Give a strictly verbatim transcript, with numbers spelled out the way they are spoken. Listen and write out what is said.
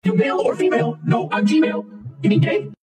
You male or female? No, I'm Gmail. You mean gay?